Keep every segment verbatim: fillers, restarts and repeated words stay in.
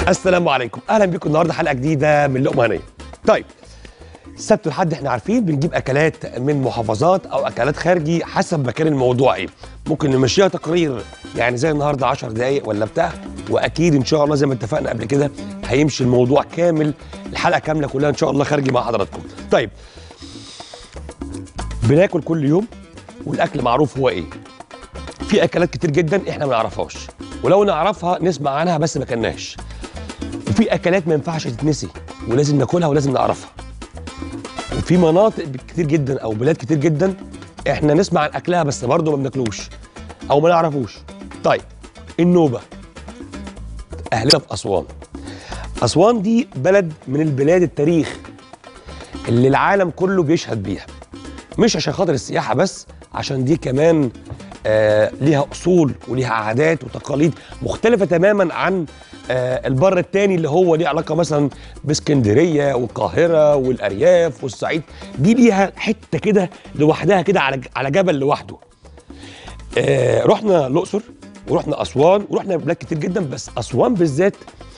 السلام عليكم، اهلا بكم النهارده حلقه جديده من لقمه هنيه. طيب السبت والحد احنا عارفين بنجيب اكلات من محافظات او اكلات خارجي حسب مكان الموضوع ايه. ممكن نمشيها تقرير يعني زي النهارده عشر دقايق ولا بتاع، واكيد ان شاء الله زي ما اتفقنا قبل كده هيمشي الموضوع كامل، الحلقه كامله كلها ان شاء الله خارجي مع حضراتكم. طيب بناكل كل يوم والاكل معروف هو ايه. في اكلات كتير جدا احنا ما نعرفهاش، ولو نعرفها نسمع عنها بس ما كلناش. وفي اكلات ما ينفعش تتنسي ولازم ناكلها ولازم نعرفها. وفي مناطق كتير جدا او بلاد كتير جدا احنا نسمع عن اكلها بس برضه ما بناكلوش او ما نعرفوش. طيب النوبه، اهلنا في اسوان. اسوان دي بلد من البلاد التاريخ اللي العالم كله بيشهد بيها، مش عشان خاطر السياحه بس، عشان دي كمان آه ليها اصول وليها عادات وتقاليد مختلفه تماما عن آه البر التاني اللي هو ليه علاقه مثلا باسكندريه والقاهره والارياف والصعيد. دي ليها حته كده لوحدها كده على على جبل لوحده. آه رحنا الاقصر ورحنا اسوان ورحنا بلاد كتير جدا، بس اسوان بالذات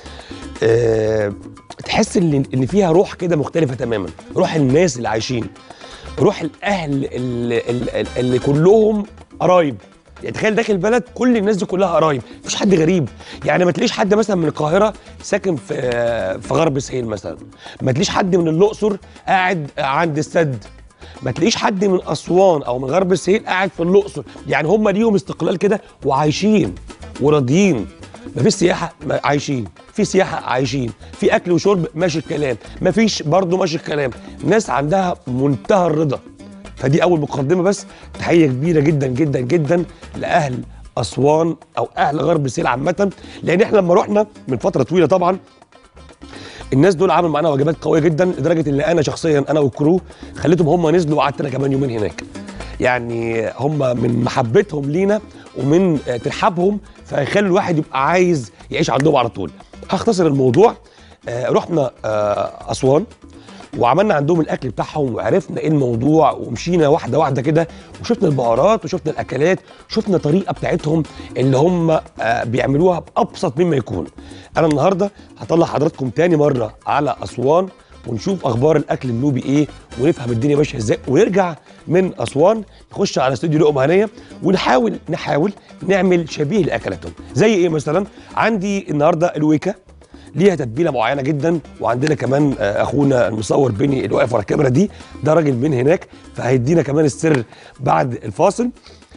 آه تحس ان ان فيها روح كده مختلفه تماما، روح الناس اللي عايشين، روح الاهل اللي, اللي, اللي كلهم قرايب. يعني تخيل داخل بلد كل الناس دي كلها قرايب، مفيش حد غريب. يعني ما تلاقيش حد مثلا من القاهره ساكن في في غرب سهيل مثلا، ما تلاقيش حد من الاقصر قاعد عند السد، ما تلاقيش حد من اسوان او من غرب سهيل قاعد في الاقصر. يعني هم ليهم استقلال كده وعايشين وراضيين. مفيش سياحه عايشين، في سياحه عايشين، في اكل وشرب ماشي الكلام، مفيش برضه ماشي الكلام. ناس عندها منتهى الرضا. فدي اول مقدمه، بس تحيه كبيره جدا جدا جدا لاهل اسوان او اهل غرب سهيل عامه، لان احنا لما رحنا من فتره طويله طبعا الناس دول عملوا معانا وجبات قويه جدا، لدرجه ان انا شخصيا انا والكرو خليتهم هم نزلوا وقعدت انا كمان يومين هناك. يعني هم من محبتهم لينا ومن ترحابهم فيخلوا الواحد يبقى عايز يعيش عندهم على طول. هختصر الموضوع. آه رحنا آه اسوان وعملنا عندهم الاكل بتاعهم وعرفنا ايه الموضوع، ومشينا واحده واحده كده وشفنا البهارات وشفنا الاكلات، شفنا الطريقه بتاعتهم اللي هم آه بيعملوها بابسط مما يكون. انا النهارده هطلع حضراتكم تاني مره على اسوان ونشوف اخبار الاكل النوبي ايه ونفهم الدنيا ماشيه ازاي، ونرجع من اسوان نخش على استوديو لقمه هنيه ونحاول نحاول نعمل شبيه لاكلاتهم. زي ايه مثلا؟ عندي النهارده الويكا ليها تتبيله معينه جدا، وعندنا كمان اخونا المصور بني اللي واقف ورا الكاميرا دي ده راجل من هناك فهيدينا كمان السر بعد الفاصل.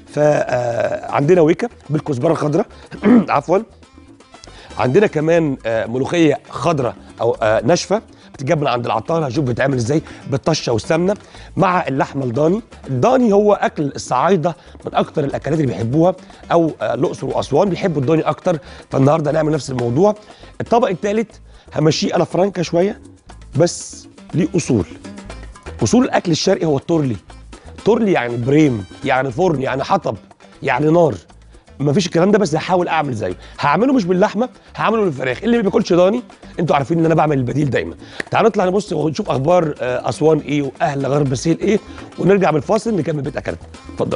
فعندنا ويكا بالكزبره الخضراء عفوا. عندنا كمان ملوخيه خضراء او ناشفه بتتجاب من عند العطار، هشوف بتتعمل ازاي بالطشه والسمنه مع اللحمه الضاني. الضاني هو اكل الصعايده من اكتر الاكلات اللي بيحبوها، او الاقصر واسوان بيحبوا الضاني اكتر، فالنهارده هنعمل نفس الموضوع. الطبق الثالث همشيه على فرانكا شويه بس ليه اصول. اصول الاكل الشرقي هو التورلي. تورلي يعني بريم، يعني فرن، يعني حطب، يعني نار. مفيش الكلام ده، بس هحاول اعمل زيه. هعمله مش باللحمه، هعمله بالفراخ. اللي ما بياكلش ضاني انتوا عارفين ان انا بعمل البديل دايما. تعالوا نطلع نبص ونشوف اخبار اسوان ايه واهل غرب سهيل ايه، ونرجع من الفاصل نكمل بيت اكلاتنا. اتفضل.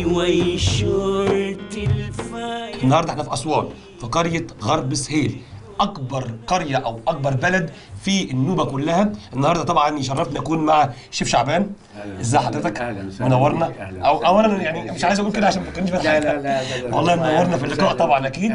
النهارده احنا في اسوان في قريه غرب سهيل. اكبر قريه او اكبر بلد في النوبه كلها. النهارده طبعا يشرفنا نكون مع الشيف شعبان. ازي حضرتك؟ منورنا. او اولا يعني مش عايز اقول كده عشان ما تكونش لا لا لا, لا, لا والله منورنا في اللقاء طبعا اكيد.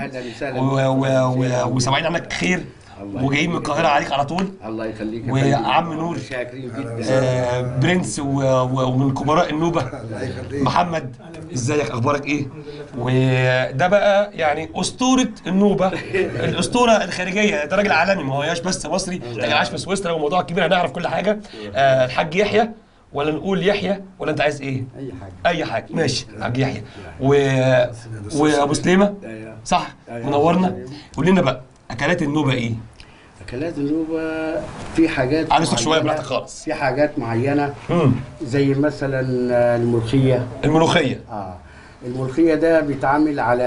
وسامعين عنك خير وجايين من القاهره عليك على طول. الله يخليك. وعم نور شاكرين جدا. آه برنس ومن كبراء النوبه. محمد ازيك؟ اخبارك ايه؟ وده بقى يعني اسطوره النوبه، الاسطوره الخارجيه. ده راجل عالمي، ما هوش بس مصري، ده عايش في سويسرا وموضوع كبير، هنعرف كل حاجه. آه الحاج يحيى، ولا نقول يحيى ولا انت عايز ايه؟ اي حاجه. اي حاجه ماشي. الحاج يحيى و... وابو سليمه صح؟ منورنا. قول لنا بقى اكلات النوبه ايه؟ اكلات النوبه في حاجات على صوتك شويه براحتك خالص. في حاجات معينه امم زي مثلا الملوخيه. الملوخيه اه الملوخيه ده بيتعامل على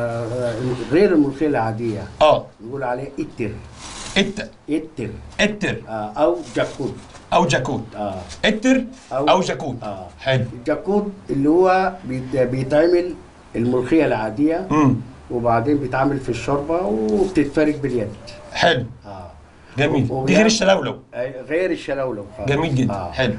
غير الملوخيه العاديه. اه نقول عليه اتر. اتر اتر اتر آه او جاكوت. او جاكوت. اه اتر او, أو جاكوت. اه حلو. الجاكوت اللي هو بيت- بيتعمل الملوخيه العاديه، امم وبعدين بيتعمل في الشوربه وبتتفرك باليد. حلو. اه جميل. و- دي غير الشلولو. أي- غير الشلولو خالص. جميل جدا. آه. حلو.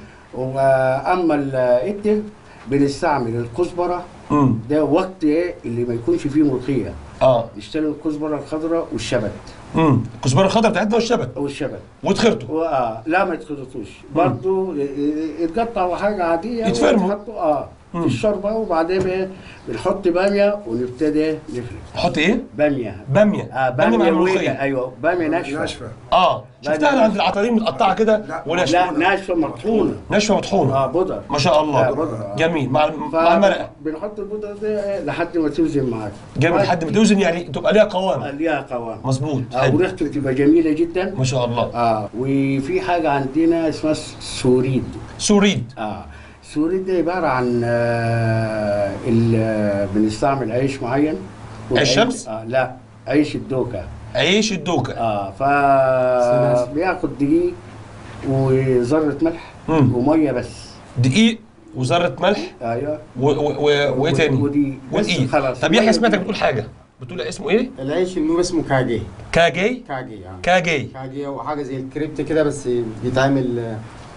واما الاتر بنستعمل الكزبره. امم ده وقت ايه اللي ما يكونش فيه ملوخيه، اه نشتري الكزبره الخضراء والشبت. امم الكزبره الخضراء بتاعتنا والشبت او الشبت وتخرطوا. وآه لا ما يتخلطوش برضه، يتقطعوا حاجه عاديه يتفرموا. ويتحطوا اه مم. في الشوربه، وبعدين إيه، بنحط باميه ونبتدي نفرك. نحط ايه؟ باميه. باميه. اه باميه مع ويجا- الملوخيه. ايوه باميه ناشفه. ناشفه. اه شفتها انا عند العطارين متقطعه كده وناشفه. لا ناشفه مطحونه. ناشفه مطحونه. اه بودر. ما شاء الله. لا، بودرة. جميل. مع مع المرقه. بنحط البودره دي إيه، لحد ما توزن معاك. جميل لحد ما توزن، يعني تبقى ليها قوام. ليها قوام. مظبوط. آه حلو. وريحته تبقى جميله جدا. ما شاء الله. اه وفي حاجه عندنا اسمها سوريد. سوريد. اه السوريد ده عباره عن آه ال- بنستعمل عيش معين. عيش شمس؟ آه لا عيش الدوكه. عيش الدوكه. اه ف بياخد دقيق وذره ملح مم. وميه بس. دقيق وذره ملح ايوه و- و- و- وايه تاني؟ ودي بس ودقيق. خلاص. طب يحيى سمعتك بتقول حاجه، بتقول اسمه ايه؟ العيش النوبي اسمه كاجي. كاجي. كاجي يعني كاجي. كاجي هو حاجه زي الكريبت كده، بس بيتعمل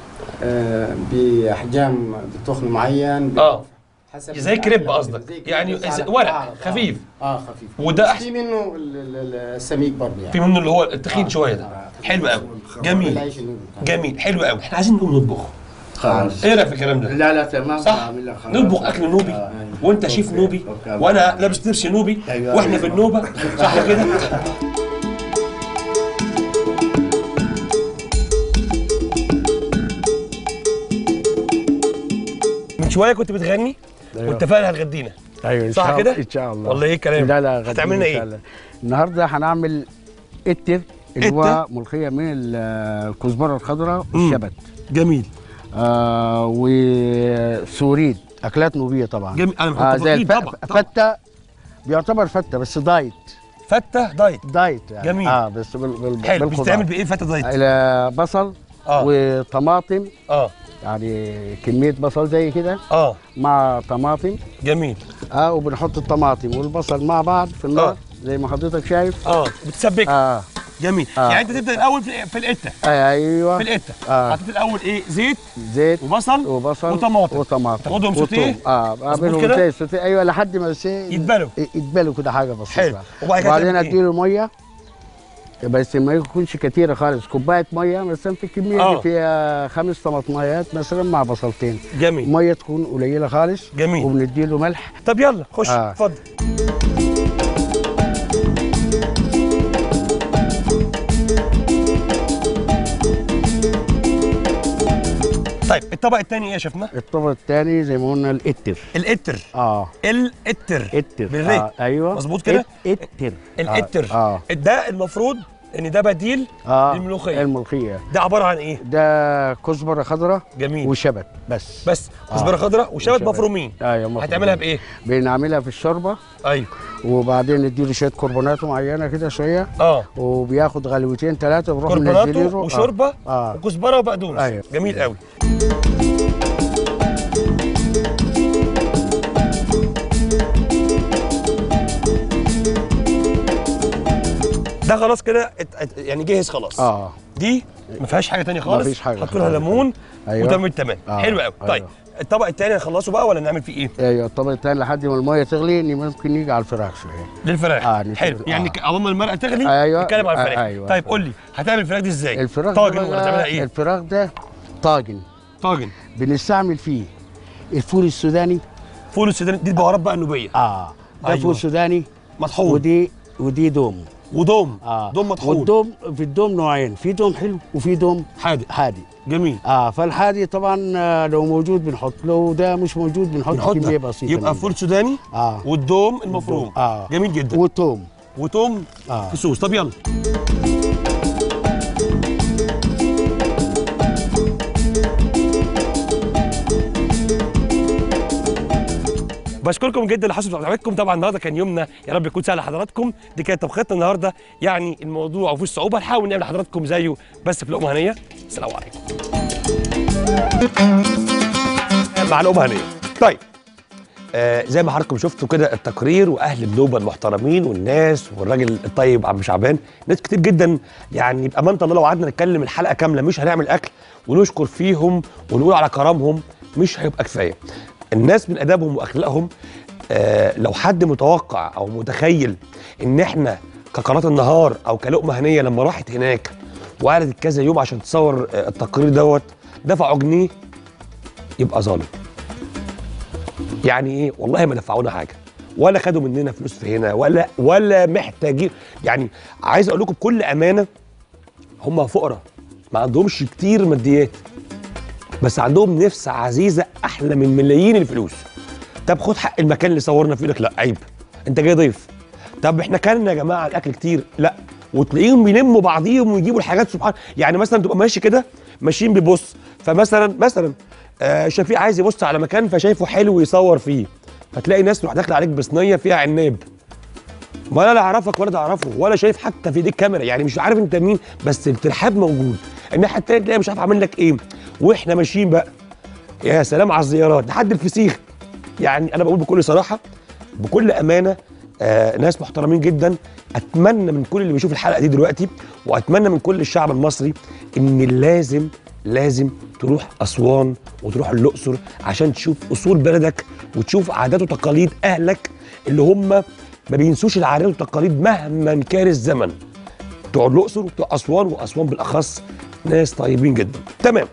آه، بأحجام بتخن معين. اه حسب زي كريب قصدك، زي كريب يعني بس على- ورق آه، خفيف. اه خفيف. وده بس احسن. في منه ال- ال- ال- السميك برضه يعني. في منه اللي هو التخين آه. شويه ده. آه. حلو قوي. جميل. العيش النوبي بتاعنا. جميل. حلو قوي. احنا عايزين نقوم نطبخ. خلاص. ايه رايك في الكلام ده؟ لا لا تمام. صح؟ هعملها خلاص. نطبخ اكل نوبي آه. وانت شيف أوكي. نوبي أوكي. وانا لابس لبس نوبي أيوة. واحنا في النوبه، صح كده؟ من شويه كنت بتغني واتفقنا هتغدينا. ايوه ان صح شاء كده؟ الله ان شاء الله. والله ايه الكلام؟ لا لا غدا هتعمل لنا إن شاء ايه؟ الله. النهارده هنعمل اتر اللي إتر؟ هو ملوخيه من ال- الكزبره الخضراء والشبت. جميل. آه وسوريد، اكلات نوبيه طبعا. جميل. انا آه بحط زي فيه الف... طبعا طبعا. فته، بيعتبر فته بس دايت. فته دايت. دايت يعني. جميل. اه بس بال... بال... حلو. بالخضار. بتستعمل بايه فته دايت؟ الى بصل اه وطماطم، اه يعني كميه بصل زي كده اه مع طماطم. جميل. اه وبنحط الطماطم والبصل مع بعض في النار. آه. زي ما حضرتك شايف. اه بتسبكها. اه جميل. آه. يعني انت تبدا الاول في في القته. ايوه في القته آه. حطيت الاول ايه؟ زيت زيت وبصل وبصل وطماطم. وطماطم تاخدهم وثوم. سوتيه؟ اه اعملهم كده؟ زي سوتيه. ايوه لحد ما السي- يتبلوا. يتبلوا كده حاجه بسيطه. حلو. وبعد كده وبعدين تعمل إيه؟ اديله ميه، بس ما يكونش كتيره خالص، كوبايه ميه مثلا في الكميه آه. اللي فيها خمس طماطميات مثلا مع بصلتين. جميل. ميه تكون قليله خالص. جميل. وبنديله ملح. طب يلا خش آه. اتفضل. طيب الطبق الثاني ايه يا شيفنا؟ الطبق الثاني زي ما قلنا الاتر. الاتر. اه الاتر. اتر. بالري. آه. ايوه مظبوط كده؟ ات- اتر. الاتر. اه, آه. ده المفروض ان ده بديل آه. للملوخيه. الملوخيه ده عباره عن ايه؟ ده كزبره خضراء جميل. وشبت بس. بس كزبره آه. خضراء وشبت وشبت. مفرومين. ايوه مفرومين. هتعملها بايه؟ بنعملها في الشوربه، ايوه وبعدين نديله شويه كربونات معينه كده شويه، اه وبياخد غلوتين ثلاثه بنروح كربوناتو منزلينه. وشوربه آه. آه. وكزبره وبقدونس. أيوة. جميل قوي. ده خلاص كده يعني جاهز خلاص. اه دي ما فيهاش حاجه ثانيه خالص. مفيش حاجه. حط لها ليمون. أيوة. وتمام تمام. آه. حلو قوي. أيوة. طيب الطبق الثاني هنخلصه بقى ولا نعمل فيه ايه؟ ايوه الطبق الثاني لحد ما الميه تغلي ممكن نيجي على الفراخ شويه. للفراخ. آه حلو. آه. يعني اول ما المرقه تغلي أيوة. نتكلم على الفراخ. آه أيوة. طيب قول لي هتعمل الفراخ دي ازاي؟ الفراخ طاجن ولا تعملها ايه؟ الفراخ ده طاجن. طاجن. بنستعمل فيه الفول السوداني. فول السوداني دي البهارات بقى النوبيه. اه ده أيوة. فول سوداني مطحون. ودي ودي دوم. ودوم. اه دوم مطحون. والدوم في الدوم نوعين، في دوم حلو وفي دوم حادق. حادق. جميل. اه فالحادق طبعا آه، لو موجود بنحط، لو ده مش موجود بنحط, نحط كميه بسيطه. يبقى فول سوداني. اه والدوم المفروم. اه جميل جدا. والثوم. وتوم اه في صوص. طب يلا. بشكركم جدا لحسن متابعتكم. طبعا النهارده كان يومنا، يا رب يكون سهل لحضراتكم. دي كانت طبختنا النهارده، يعني الموضوع وفيه صعوبه، نحاول نعمل لحضراتكم زيه بس في لقمه هنيه. السلام عليكم. مع لقمه هنيه. طيب آه زي ما حضراتكم شفتوا كده التقرير، واهل النوبه المحترمين والناس والراجل الطيب عم شعبان، ناس كتير جدا يعني بامانه الله لو قعدنا نتكلم الحلقه كامله مش هنعمل اكل ونشكر فيهم ونقول على كرمهم مش هيبقى كفايه. الناس من ادابهم واخلاقهم، آه لو حد متوقع او متخيل ان احنا كقناه النهار او كلقمه هنيه لما راحت هناك وقعدت كذا يوم عشان تصور آه التقرير دوت دفعوا جنيه، يبقى ظالم. يعني ايه؟ والله ما دفعونا حاجه ولا خدوا مننا فلوس في هنا ولا ولا محتاجين. يعني عايز اقول لكم بكل امانه هم فقراء ما عندهمش كتير ماديات، بس عندهم نفس عزيزه احلى من ملايين الفلوس. طب خد حق المكان اللي صورنا فيه، لك لا عيب انت جاي ضيف. طب احنا كلنا يا جماعه الاكل كتير، لا. وتلاقيهم بيلموا بعضيهم ويجيبوا الحاجات سبحان. يعني مثلا تبقى ماشي كده ماشيين بيبص، فمثلا مثلا آه شفيق عايز يبص على مكان فشايفه حلو يصور فيه، فتلاقي ناس تروح داخله عليك بصينيه فيها عناب، ولا لا اعرفك ولا تعرفه ولا شايف حتى في ايديك كاميرا، يعني مش عارف انت مين، بس الترحاب موجود. الناحيه التانيه تلاقي مش عارف عامل لك ايه، واحنا ماشيين بقى يا سلام على الزيارات لحد الفسيخ. يعني انا بقول بكل صراحه بكل امانه آه ناس محترمين جدا. اتمنى من كل اللي بيشوف الحلقه دي دلوقتي، واتمنى من كل الشعب المصري ان لازم لازم تروح اسوان وتروح الاقصر عشان تشوف اصول بلدك وتشوف عادات وتقاليد اهلك اللي هم ما بينسوش العادات والتقاليد مهما كان الزمن. بتوع الاقصر وبتوع اسوان، واسوان بالاخص ناس طيبين جدا. تمام.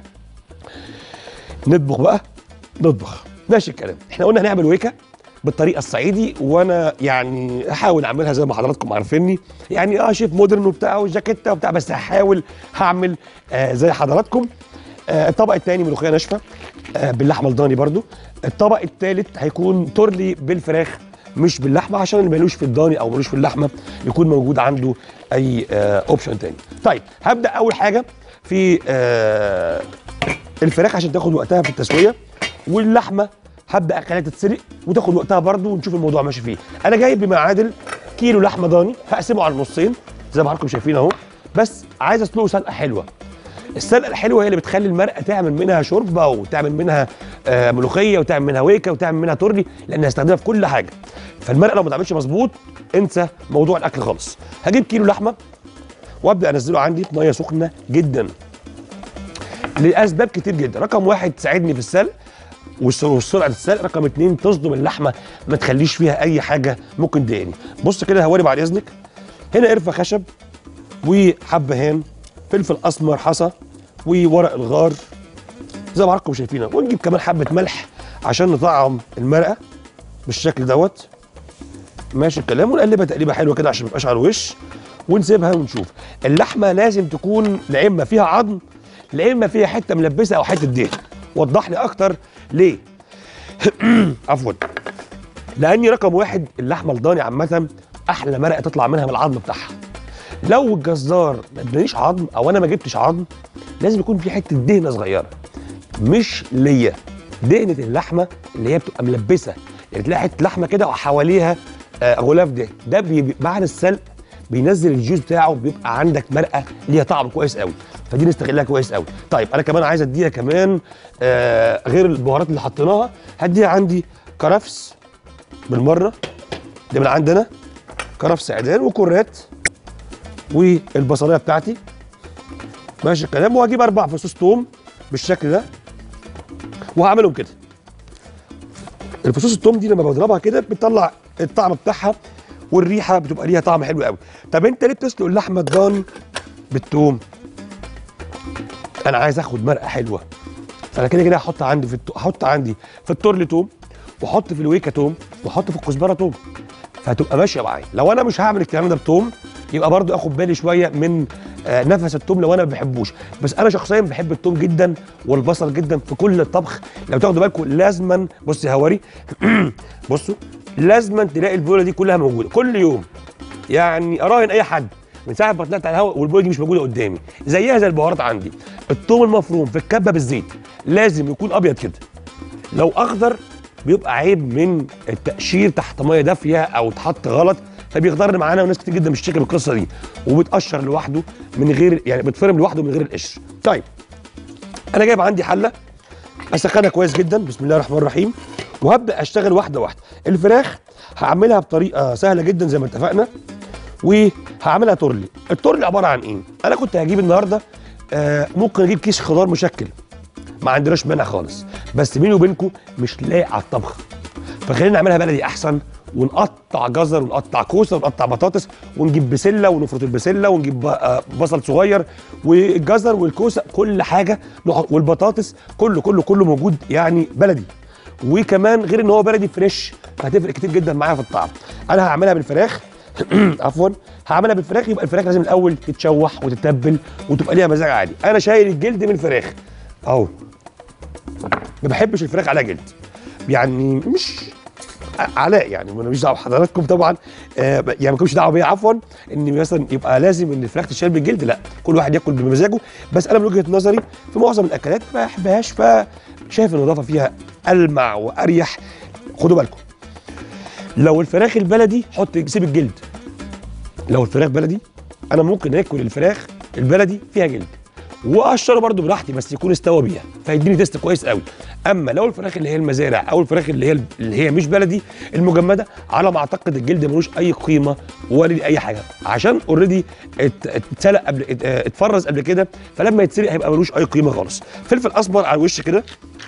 نطبخ بقى نطبخ ماشي الكلام. احنا قلنا هنعمل ويكا بالطريقه الصعيدي، وانا يعني هحاول اعملها زي ما حضراتكم عارفيني، يعني اه شيف مودرن وبتاع وجاكيته وبتاع، بس هحاول هعمل آه زي حضراتكم. آه الطبق الثاني ملوخيه ناشفه آه باللحمه الضاني برضو. الطبق الثالث هيكون تورلي بالفراخ مش باللحمه، عشان اللي مالوش في الضاني او مالوش في اللحمه يكون موجود عنده اي آه اوبشن تاني. طيب هبدا اول حاجه في آه الفراخ عشان تاخد وقتها في التسويه، واللحمه هبدا اخليها تتسلق وتاخد وقتها برده ونشوف الموضوع ماشي فيه. انا جايب بما يعادل كيلو لحمه ضاني، هقسمه على النصين زي ما حضراتكم شايفين اهو، بس عايز اسلقه سلقه حلوه. السلقه الحلوه هي اللي بتخلي المرقه تعمل منها شوربه وتعمل منها آه ملوخيه وتعمل منها ويكا وتعمل منها تورلي، لان هستخدمها في كل حاجه. فالمرقه لو ما اتعملش مظبوط انسى موضوع الاكل خالص. هجيب كيلو لحمه وابدا انزله عندي في ميه سخنه جدا لاسباب كتير جدا. رقم واحد تساعدني في السلق وسرعه السلق، رقم اتنين تصدم اللحمه ما تخليش فيها اي حاجه ممكن تضايقني. بص كده هواري بعد اذنك، هنا قرفه خشب وحبهان، فلفل اسمر حصى وورق الغار زي ما حضراتكم شايفين، ونجيب كمان حبه ملح عشان نطعم المرقه بالشكل دوت. ماشي الكلام. ونقلبها تقليبه حلوه كده عشان ما تبقاش على الوش، ونسيبها ونشوف. اللحمه لازم تكون لا اما فيها عظم لا اما فيها حته ملبسه او حته دهن. وضح لي اكتر ليه؟ عفوا. لاني رقم واحد اللحمه الضاني عامه احلى مرقه تطلع منها من العظم بتاعها. لو الجزار ما ادانيش عظم او انا ما جبتش عظم، لازم يكون في حته دهنه صغيره مش ليا. دهنه اللحمه اللي هي بتبقى ملبسه، يعني تلاقي حته لحمه كده وحواليها آه غلاف دهن، ده بي بعد السلق بينزل الجوز بتاعه، بيبقى عندك مرقه ليها طعم كويس قوي، فدي نستغلها كويس قوي. طيب انا كمان عايز اديها كمان آه غير البهارات اللي حطيناها، هديها عندي كرفس بالمره، ده من عندنا كرفس عيدان وكرات والبصلايه بتاعتي ماشي الكلام، وهجيب اربع فصوص توم بالشكل ده وهعملهم كده. الفصوص التوم دي لما بضربها كده بتطلع الطعم بتاعها والريحه بتبقى ليها طعم حلو قوي. طب انت ليه بتسلق اللحمه الضاني بالثوم؟ انا عايز اخد مرقه حلوه، فانا كده كده هحط عندي في التو... هحط عندي في التورل توم، واحط في الويكا توم، واحط في الكزبره توم، فهتبقى ماشيه معايا. لو انا مش هعمل الكلام ده بتوم يبقى برضو اخد بالي شويه من آه نفس التوم لو انا ما بحبوش. بس انا شخصيا بحب التوم جدا والبصل جدا في كل الطبخ. لو تاخدوا بالكم لازما، بص يا هواري بصوا لازما تلاقي البوله دي كلها موجوده كل يوم، يعني اراهن اي حد من ساعه ما طلعت على الهواء والبوله دي مش موجوده قدامي. زيها زي البهارات عندي، الثوم المفروم في الكبه بالزيت لازم يكون ابيض كده، لو اخضر بيبقى عيب من التقشير تحت ميه دافيه او اتحط غلط فبيخضر معانا، وناس كتير جدا بتشتكي من القصه دي، وبتقشر لوحده من غير يعني بتفرم لوحده من غير القشر. طيب انا جايب عندي حله اسخنها كويس جدا، بسم الله الرحمن الرحيم، وهبدا اشتغل واحده واحده. الفراخ هعملها بطريقه سهله جدا زي ما اتفقنا، وهعملها تورلي. التورلي عباره عن ايه؟ انا كنت هجيب النهارده آه ممكن اجيب كيس خضار مشكل، ما عندناش مانع خالص، بس بيني وبينكم مش لايق على الطبخه، فخلينا نعملها بلدي احسن، ونقطع جزر ونقطع كوسه ونقطع بطاطس ونجيب بسله ونفرط البسله ونجيب بصل صغير والجزر والكوسه كل حاجه والبطاطس كله كله كله موجود يعني بلدي، وكمان غير ان هو بلدي فريش هتفرق كتير جدا معايا في الطعم. انا هعملها بالفراخ عفوا هعملها بالفراخ. يبقى الفراخ لازم الاول تتشوح وتتبل وتبقى ليها مزاج عادي. انا شايل الجلد من الفراخ اهو، ما بحبش الفراخ عليها جلد، يعني مش علاء يعني انا مش دعوه بحضراتكم طبعا، آه يعني ما لكمش دعوه بيا عفوا ان مثلا يبقى لازم ان الفراخ تشال بالجلد، لا، كل واحد ياكل بمزاجه. بس انا من وجهه نظري في معظم الاكلات ما بحبهاش، فشايف النظافه فيها المع واريح. خدوا بالكم لو الفراخ البلدي حط سيب الجلد، لو الفراخ بلدي انا ممكن اكل الفراخ البلدي فيها جلد واقشره برده براحتي، بس يكون استوى بيها فيديني تيست كويس قوي. اما لو الفراخ اللي هي المزارع او الفراخ اللي هي اللي هي مش بلدي المجمده، على ما اعتقد الجلد ملوش اي قيمه ولا ليه اي حاجه، عشان اوريدي اتسلق قبل اتفرز قبل كده، فلما يتسلق هيبقى ملوش اي قيمه خالص. فلفل اسمر على الوش كده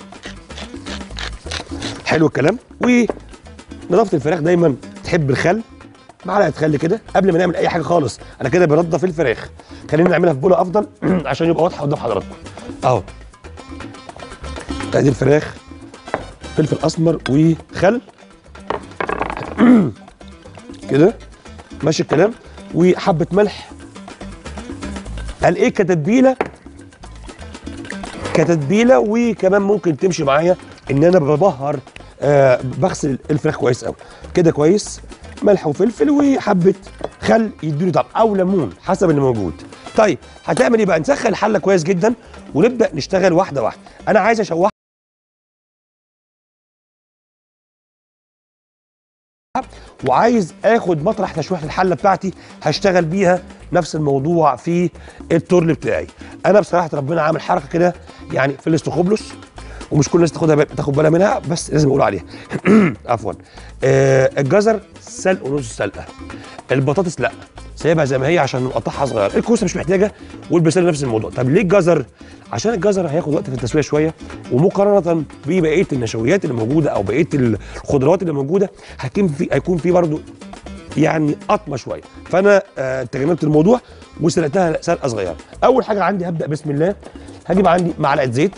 حلو الكلام. ونظافه الفراخ دايما تحب الخل، معلقه خل كده قبل ما نعمل اي حاجه خالص. انا كده بنضف الفراخ، خلينا نعملها في بوله افضل عشان يبقى واضحه قدام حضراتكم اهو. ادي الفراخ، فلفل اسمر وخل كده ماشي الكلام، وحبه ملح. قال ايه كتتبيله كتتبيله وكمان ممكن تمشي معايا ان انا ببهر آه بغسل الفراخ كويس قوي كده كويس، ملح وفلفل وحبه خل يدوني طعم او ليمون حسب اللي موجود. طيب هتعمل ايه بقى؟ نسخن الحله كويس جدا ونبدا نشتغل واحده واحده. انا عايز اشوحها وعايز اخد مطرح تشويح الحله بتاعتي هشتغل بيها نفس الموضوع في التورل بتاعي. انا بصراحه ربنا عامل حركه كده يعني في الاستخبلس، ومش كل الناس تاخدها تاخد بالها منها، بس لازم اقول عليها عفوا. آه الجزر سلق ونص سلقه، البطاطس لا سايبها زي ما هي عشان نقطعها صغيره، الكوسه مش محتاجه، والبسله نفس الموضوع. طب ليه الجزر؟ عشان الجزر هياخد وقت في التسويه شويه، ومقارنه ببقيه النشويات اللي موجوده او بقيه الخضروات اللي موجوده هيكون في هيكون في برضه يعني قطمه شويه. فانا آه تجنبت الموضوع وسلقتها سلقه صغيره. اول حاجه عندي هبدا بسم الله، هجيب عندي معلقه زيت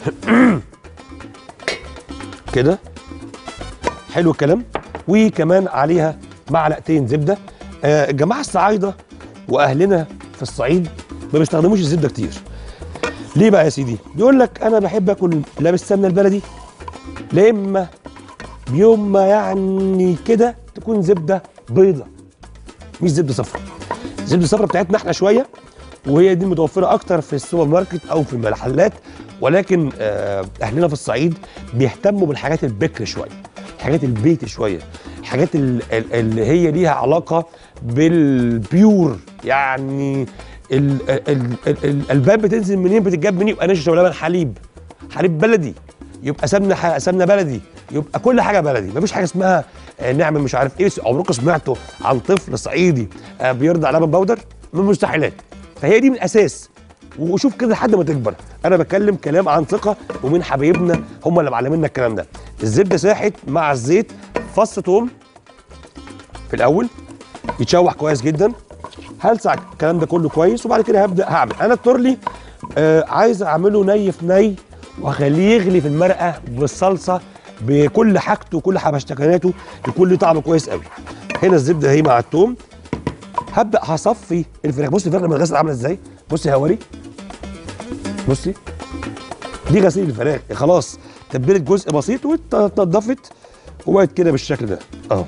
كده حلو الكلام، وكمان عليها معلقتين زبده. آه الجماعه الصعايده واهلنا في الصعيد ما بيستخدموش الزبده كتير. ليه بقى يا سيدي؟ بيقول لك انا بحب اكل لا بالسمنه البلدي لا اما بيوم ما يعني كده تكون زبده بيضه مش زبده صفراء. الزبده الصفراء بتاعتنا احنا شويه، وهي دي متوفره اكتر في السوبر ماركت او في المحلات، ولكن اهلنا في الصعيد بيهتموا بالحاجات البكر شويه، الحاجات البيتي شويه، الحاجات اللي هي ليها علاقه بالبيور، يعني الالبان بتنزل منين بتتجاب منين، يبقى نشا ولبن حليب، حليب بلدي، يبقى سمنه سمنه بلدي، يبقى كل حاجه بلدي. مفيش حاجه اسمها نعمل مش عارف ايه. عمركم سمعتوا عن طفل صعيدي بيرضع لبن بودر؟ من المستحيلات. فهي دي من الاساس، وشوف كده لحد ما تكبر. انا بتكلم كلام عن ثقه ومن حبايبنا هم اللي معلمينا الكلام ده. الزبده ساحت مع الزيت، فص توم في الاول يتشوح كويس جدا. هلسع الكلام ده كله كويس، وبعد كده هبدا هعمل انا التورلي. آه عايز اعمله ني في ني، واخليه يغلي في المرقه بالصلصه بكل حاجته وكل حبشتكناته، يكون له طعم كويس قوي. هنا الزبده اهي مع التوم. هبدا هصفي الفراخ. بصي الفراخ لما تتغسل عامله ازاي، بصي هوري، بصي دي غسيل الفراخ خلاص، تبلت جزء بسيط واتنضفت وبقت كده بالشكل ده اهو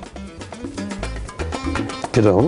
كده اهو.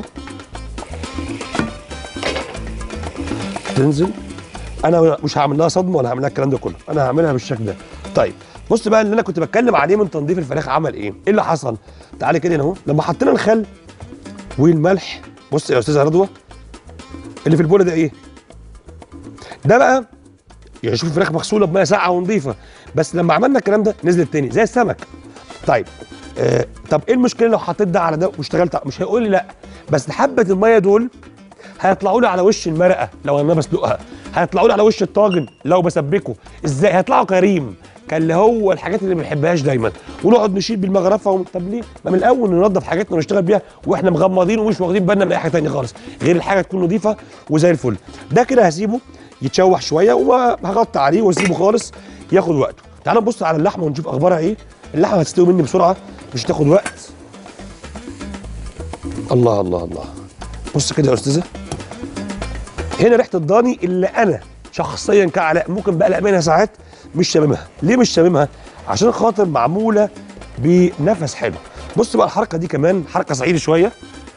تنزل، انا مش هعمل لها صدمه ولا هعمل لها الكلام ده كله، انا هعملها بالشكل ده. طيب بص بقى اللي انا كنت بتكلم عليه من تنظيف الفراخ عمل ايه؟ ايه اللي حصل؟ تعالي كده هنا اهو، لما حطينا الخل والملح، بص يا استاذه رضوى اللي في البوله ده ايه؟ ده بقى يعني شوف الفراخ مغسوله بميه ساقعه ونظيفه، بس لما عملنا الكلام ده نزلت تاني زي السمك. طيب آه طب ايه المشكله لو حطيت ده على ده واشتغلت؟ مش هيقول لي لا، بس حبه الميه دول هيطلعوا لي على وش المرقه لو انا بسلقها، هيطلعوا لي على وش الطاجن لو بسبكه. ازاي؟ هيطلعوا كريم، كان اللي هو الحاجات اللي ما بنحبهاش دايما، ونقعد نشيل بالمغرفه و... طب ليه؟ ما من الاول ننظف حاجاتنا ونشتغل بيها واحنا مغمضين ومش واخدين بالنا من اي حاجه ثانيه خالص، غير الحاجه تكون نظيفه وزي الفل. ده كده هسيبه يتشوح شويه وهغطي عليه واسيبه خالص ياخد وقته. تعالوا نبص على اللحمه ونشوف اخبارها ايه. اللحمه هتستوي مني بسرعه، مش هتاخد وقت. الله الله الله، بص كده يا استاذه، هنا ريحه الضاني اللي انا شخصيا كعلاء ممكن بقلق منها ساعات، مش شاممها. ليه مش شاممها؟ عشان خاطر معموله بنفس حلو. بص بقى الحركه دي كمان حركه صعيدي شويه.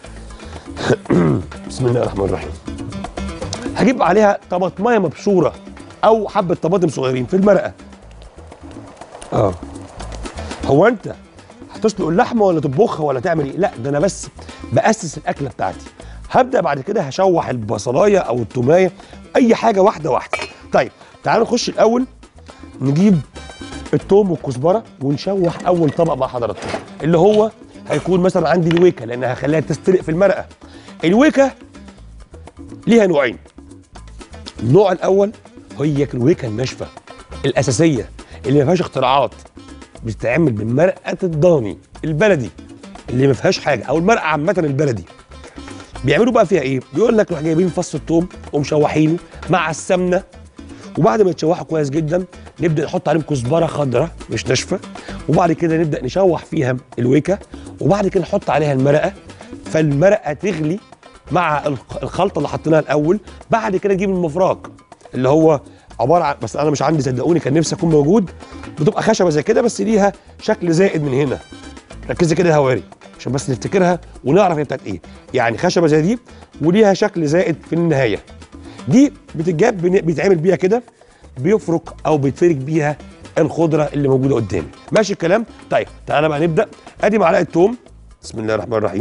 بسم الله الرحمن الرحيم. هجيب عليها طماطمايه مبشوره او حبه طماطم صغيرين في المرقه. اه هو انت هتسلق اللحمه ولا تطبخها ولا تعمل ايه؟ لا، ده انا بس باسس الاكله بتاعتي. هبدا بعد كده هشوح البصلايه او التومايه، اي حاجه واحده واحده. طيب تعالوا نخش الاول نجيب التوم والكزبره ونشوح اول طبق مع حضراتكم، اللي هو هيكون مثلا عندي الويكه، لان هخليها تستلق في المرقه. الويكه ليها نوعين. النوع الاول هي الويكه الناشفه الاساسيه اللي ما فيهاش اختراعات، بتتعمل بمرقه الضاني البلدي اللي ما فيهاش حاجه، او المرقه عامه البلدي. بيعملوا بقى فيها ايه؟ بيقول لك روح جايبين فص الثوم ومشوحينه مع السمنه، وبعد ما يتشوحوا كويس جدا نبدا نحط عليهم كزبره خضراء مش ناشفه، وبعد كده نبدا نشوح فيها الويكه، وبعد كده نحط عليها المرقه، فالمرقه تغلي مع الخلطه اللي حطيناها الاول. بعد كده نجيب المفراك اللي هو عباره عن، بس انا مش عندي صدقوني، كان نفسي اكون موجود، بتبقى خشبه زي كده بس ليها شكل زائد من هنا. ركزي كده يا هواري عشان بس نفتكرها ونعرف هي بتاعت ايه. يعني خشبه زي دي وليها شكل زائد في النهايه. دي بتتجاب بيتعمل بيها كده، بيفرك او بيتفرك بيها الخضره اللي موجوده قدامي. ماشي الكلام؟ طيب تعالى بقى نبدا. ادي معلقه توم، بسم الله الرحمن الرحيم،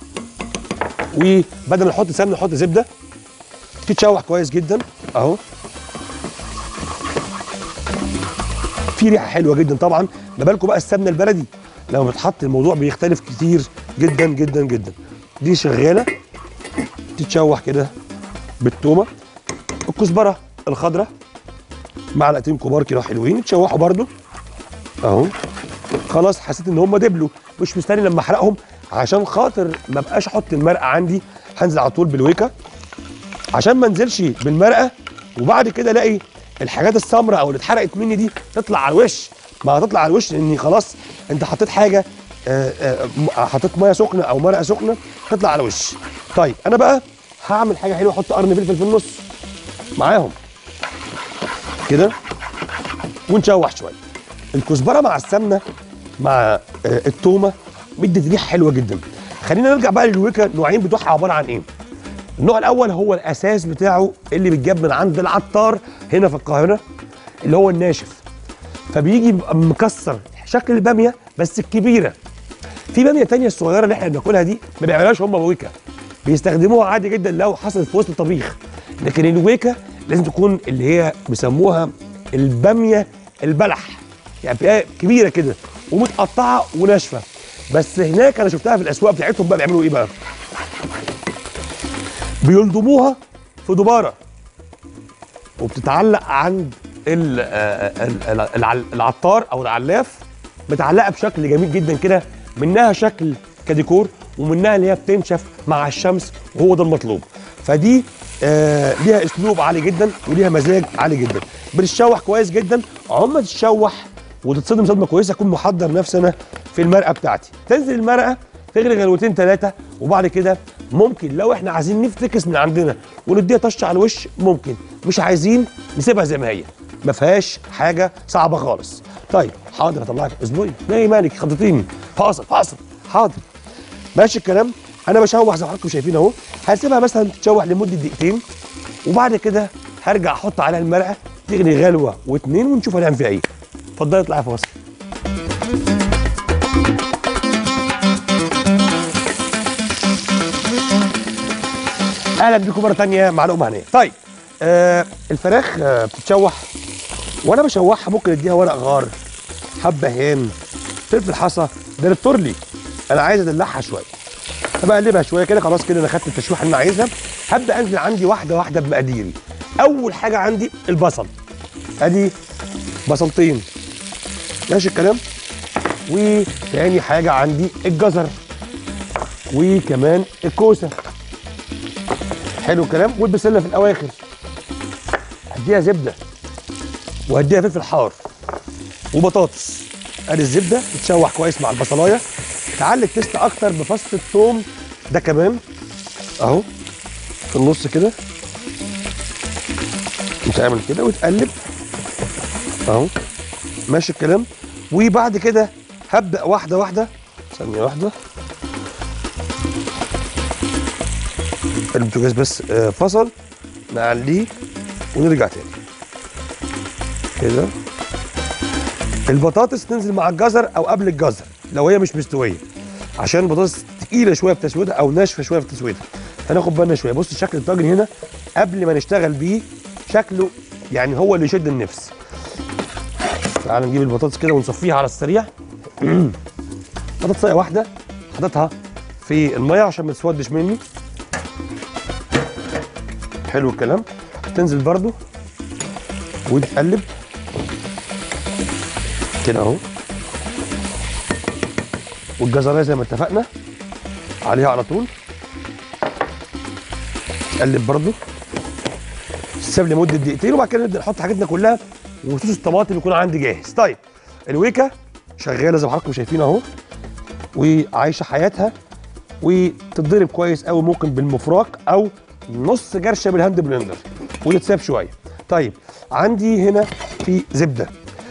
وبدل ما نحط سمنه نحط زبده تتشوح كويس جدا اهو. في ريحه حلوه جدا طبعا. ما بالكم بقى السمنه البلدي لما بتحط الموضوع بيختلف كتير جدا جدا جدا. دي شغاله تتشوح كده بالتومه. الكزبره الخضراء معلقتين كبار كده حلوين يتشوحوا برده اهو. خلاص حسيت ان هم دبلوا، مش مستني لما احرقهم عشان خاطر ما بقاش احط المرقه عندي. هنزل على طول بالويكه عشان ما انزلش بالمرقه وبعد كده الاقي الحاجات السمراء او اللي اتحرقت مني دي تطلع على الوش. ما هتطلع على الوش لاني خلاص انت حطيت حاجه، حطيت ميه سخنه او مرقه سخنه تطلع على الوش. طيب انا بقى هعمل حاجه حلوه، احط قرن فلفل في النص معاهم كده ونشوح شويه. الكزبره مع السمنه مع التومه مدت ريحه حلوه جدا. خلينا نرجع بقى للويكه. النوعين بتوعها عباره عن ايه؟ النوع الاول هو الاساس بتاعه اللي بيتجاب من عند العطار هنا في القاهره، اللي هو الناشف، فبيجي مكسر شكل الباميه بس الكبيره. في باميه تانية الصغيره اللي احنا بناكلها دي ما بيعملوهاش هم بويكه، بيستخدموها عادي جدا لو حصلت في وسط الطبيخ. لكن الويكه لازم تكون اللي هي بيسموها الباميه البلح، يعني بتبقى كبيره كده ومتقطعه وناشفه. بس هناك انا شفتها في الاسواق بتاعتهم بقى بيعملوا ايه بقى؟ بيلضموها في دباره وبتتعلق عند ال- آه، ال- ال- الع- العطار او العلاف، متعلقه بشكل جميل جدا كده، منها شكل كديكور ومنها اللي هي بتنشف مع الشمس، وهو ده المطلوب. فدي آه ليها اسلوب عالي جدا وليها مزاج عالي جدا. بتتشوح كويس جدا، عم ما تتشوح وتتصدم صدمه كويسه، اكون محضر نفسي انا في المرقه بتاعتي. تنزل المرقه تغلي غلوتين ثلاثه، وبعد كده ممكن لو احنا عايزين نفتكس من عندنا ونديها طشه على الوش ممكن، مش عايزين نسيبها زي ما هي، ما فيهاش حاجه صعبه خالص. طيب حاضر هطلعك اسبوعي، ايه مالك خضتيني، فاصل فاصل حاضر ماشي الكلام. انا بشوح زي ما حضراتكم شايفين اهو، هسيبها مثلا تتشوح لمده دقيقتين، وبعد كده هرجع احط عليها المرقه تغلي غلوه واتنين ونشوف هنعمل فيها ايه. اتفضلي اطلعي فاصل. اهلا بيكم مره ثانيه مع لقمه هنيه. طيب آه الفراخ آه بتتشوح، وانا بشوحها ممكن اديها ورق غار، حبه هان، فلفل حصى، ده للتورلي، انا عايز ادلعها شويه، بقلبها شويه كده. خلاص كده انا خدت التشويحه اللي انا عايزها، هبدا انزل عندي واحده واحده بمقاديري. اول حاجه عندي البصل، ادي بصلتين ماشي الكلام، وتاني حاجه عندي الجزر، وكمان الكوسه، حلو الكلام، والبسله في الاواخر. هديها زبده وهديها فلفل حار وبطاطس. ادي الزبده تتشوح كويس مع البصلايه، تعلي التست اكتر بفص الثوم ده كمان اهو في النص كده، وتعمل كده وتقلب اهو ماشي الكلام. وبعد كده هبدا واحده واحده، ثانيه واحده، البوتاجاز بس آه فصل، نعليه ونرجع تاني كده. البطاطس تنزل مع الجزر او قبل الجزر لو هي مش مستويه، عشان البطاطس تقيله شويه في تسويتها او ناشفه شويه في تسويتها، هناخد بالنا شويه. بص شكل الطاجن هنا قبل ما نشتغل بيه شكله يعني هو اللي يشد النفس. تعال نجيب البطاطس كده ونصفيها على السريع. بطاطسيه واحده حاططها في الميه عشان ما تسودش مني، حلو الكلام. تنزل برضو وتقلب كده اهو، والجزرايه زي ما اتفقنا عليها على طول، تقلب برضو، تسيب لي مده دقيقتين، وبعد كده نبدا نحط حاجتنا كلها، وصوص الطماطم يكون عندي جاهز. طيب الويكه شغاله زي ما حضراتكم شايفين اهو، وعايشه حياتها، وتتضرب كويس قوي ممكن بالمفراق او نص جرشه بالهاند بلندر وتتساب شويه. طيب عندي هنا في زبده.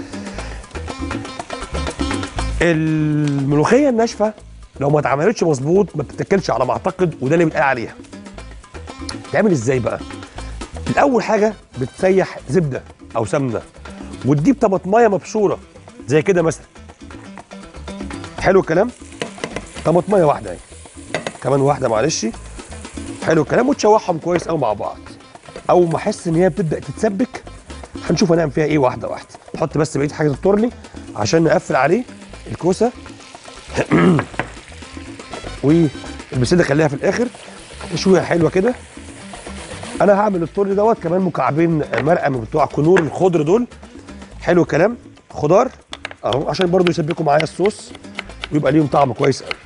الملوخيه الناشفه لو ما اتعملتش مظبوط ما بتتاكلش على ما اعتقد، وده اللي بيتقال عليها. تعمل ازاي بقى؟ الاول حاجه بتسيح زبده او سمنه، وتجيب طماطمايه مبشوره زي كده مثلا، حلو الكلام، طماطمايه واحده اهي، كمان واحده معلش، حلو الكلام، وتشوحهم كويس قوي مع بعض. اول ما احس ان هي بتبدا تتسبك هنشوف هنعمل فيها ايه واحده واحده. نحط بس بقيه حاجه التورلي عشان نقفل عليه الكوسه والبسله خليها في الاخر تشويحه حلوه كده. انا هعمل التورلي دوت كمان مكعبين مرقه من بتوع كنور الخضر دول، حلو الكلام، خضار اهو عشان برضو يسبكوا معايا الصوص ويبقى ليهم طعم كويس قوي.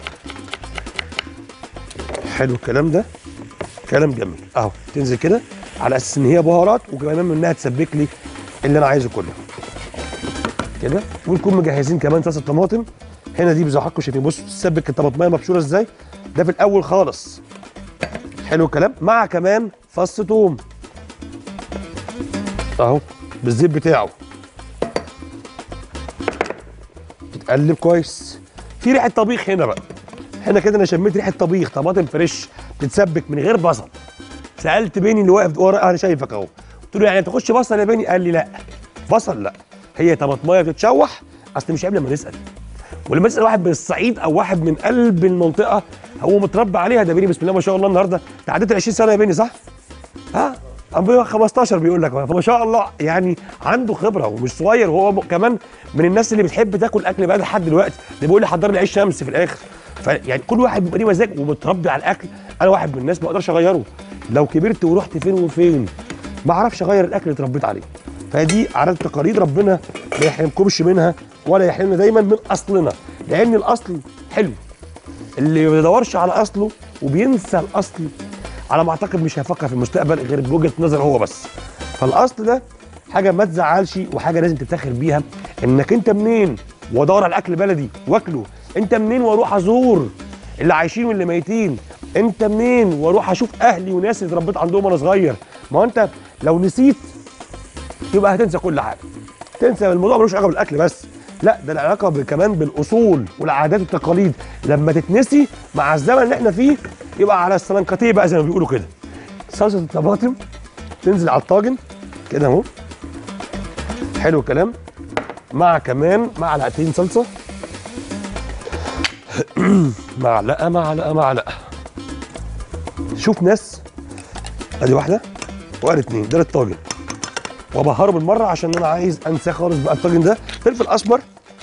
حلو الكلام، ده كلام جميل اهو. تنزل كده على اساس ان هي بهارات، وكمان منها تسبك لي اللي انا عايزه كله كده. ونكون مجهزين كمان صلصه طماطم هنا، دي زي ما حضراتكم شايفين. بصوا تسبك الطماطمايه مبشوره ازاي، ده في الاول خالص، حلو الكلام، مع كمان فص ثوم اهو بالزيت بتاعه، تتقلب كويس. في ريحه طبيخ هنا بقى، هنا كده انا شميت ريحه طبيخ، طماطم فريش بتتسبك من غير بصل. سالت بيني اللي واقف ورا، انا شايفك اهو، قلت له يعني تخش بصل يا بيني؟ قال لي لا بصل لا، هي طماطمايه بتتشوح. اصل مش عيب لما نسال، ولما تسال واحد من الصعيد او واحد من قلب المنطقه هو متربى عليها. ده بيني بسم الله ما شاء الله النهارده تعديت ال عشرين سنه يا بيني، صح؟ ها؟ أم خمستاشر بيقول لك، فما شاء الله يعني عنده خبره ومش صغير، وهو كمان من الناس اللي بتحب تاكل اكل بقى لحد دلوقتي. ده بيقول لي حضر لي عيش شمس في الاخر. فيعني كل واحد بيبقى ليه مزاج ومتربي على الاكل. انا واحد من الناس ما اقدرش اغيره، لو كبرت ورحت فين وفين ما اعرفش اغير الاكل اللي اتربيت عليه. فدي عادات تقاليد ربنا ما يحرمكمش منها ولا يحرمنا دايما من اصلنا، لان الاصل حلو. اللي ما بيدورش على اصله وبينسى الاصل على ما اعتقد مش هيفكر في المستقبل غير بوجهه نظر هو بس. فالاصل ده حاجه ما تزعلش وحاجه لازم تفتخر بيها، انك انت منين وادور على اكل بلدي واكله، انت منين واروح ازور اللي عايشين واللي ميتين، انت منين واروح اشوف اهلي وناس اللي اتربيت عندهم وانا صغير. ما هو انت لو نسيت يبقى هتنسى كل حاجه، تنسى. الموضوع ملوش علاقه بالاكل بس، لا ده العلاقه كمان بالاصول والعادات والتقاليد. لما تتنسي مع الزمن اللي احنا فيه يبقى على السلنكتيه بقى زي ما بيقولوا كده. صلصه الطماطم تنزل على الطاجن كده اهو، حلو الكلام، مع كمان معلقتين صلصه معلقه معلقه معلقه. شوف ناس، ادي واحده وادي اتنين، ده الطاجن، وابهره بالمره عشان انا عايز انساه خالص بقى. الطاجن ده فلفل اسمر،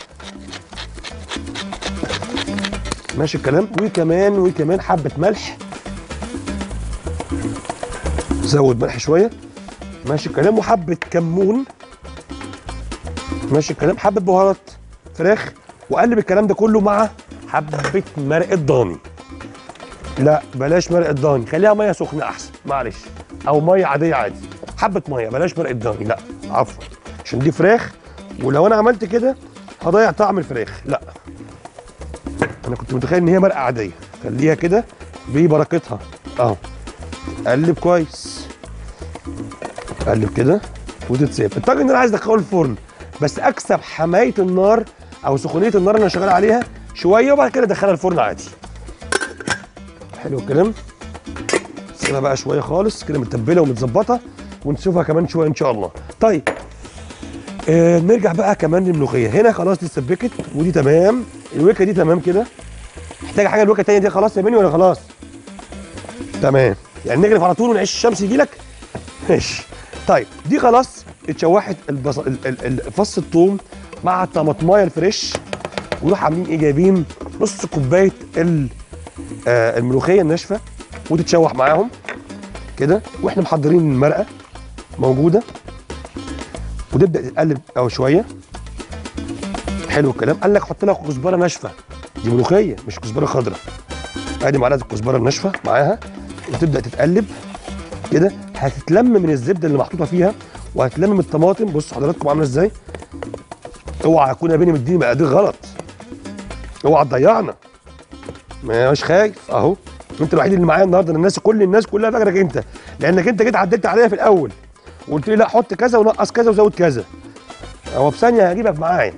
ماشي الكلام، وكمان وكمان حبه ملح، زود ملح شويه، ماشي الكلام، وحبه كمون، ماشي الكلام، حبه بهارات فراخ، وقلب الكلام ده كله مع حبه مرقه ضاني. لا بلاش مرقه ضاني، خليها ميه سخنه احسن، معلش، او ميه عاديه عادي، حبه ميه، بلاش مرقه ضاني، لا عفوا، عشان دي فراخ، ولو انا عملت كده هضيع طعم الفراخ. لا انا كنت متخيل ان هي مرقه عاديه، خليها كده ببركتها اهو. قلب كويس، قلب كده وتتساب. الطاجن ده انا عايز ادخله الفرن، بس اكسب حمايه النار او سخونيه النار اللي انا شغال عليها شويه، وبعد كده ادخلها الفرن عادي. حلو الكلام، سيبها بقى شويه خالص كده متبله ومتظبطه، ونشوفها كمان شويه ان شاء الله. طيب آه نرجع بقى كمان للملوخيه. هنا خلاص دي اتسبكت ودي تمام، الوكه دي تمام كده. محتاجه حاجه الوكه الثانيه دي خلاص يا بني ولا خلاص؟ تمام، يعني نجرف على طول ونعيش الشمس يجي لك؟ ماشي. طيب دي خلاص اتشوحت البصل، فص الثوم مع الطماطمايه الفريش، ونروح عاملين ايه؟ جايبين نص كوبايه آه الملوخيه الناشفه وتتشوح معاهم كده، واحنا محضرين المرقه موجوده، وتبدا تقلب او شويه. حلو الكلام. قال لك حط لها كزبره ناشفه، دي ملوخيه مش كزبره خضراء. ادي معلقه الكزبره الناشفه معاها، وتبدا تتقلب كده، هتتلم من الزبده اللي محطوطه فيها، وهتلم من الطماطم. بصوا حضراتكم عامله ازاي. اوعى اكون يا بني مديني مقادير غلط، اوعى تضيعنا، مش خايف اهو. انت الوحيد اللي معايا النهارده، الناس كل الناس كلها فاكرك انت، لانك انت جيت عدلت عليا في الاول وقلت لي لا حط كذا ونقص كذا وزود كذا. هو بثانيه هجيبك معايا،